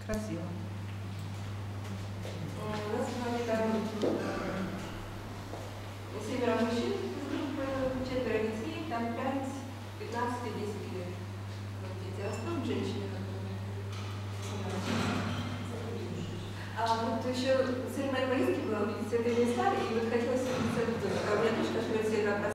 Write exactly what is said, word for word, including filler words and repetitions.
Красиво. У нас сегодня там семеро мужчин, четверо детей, там пять, пятнадцать и десять лет. Дети, а в основном женщины, которые. А вот еще цель моей поездки была увидеть святые места, и вот хотелось увидеть, у меня дочка живет в Северо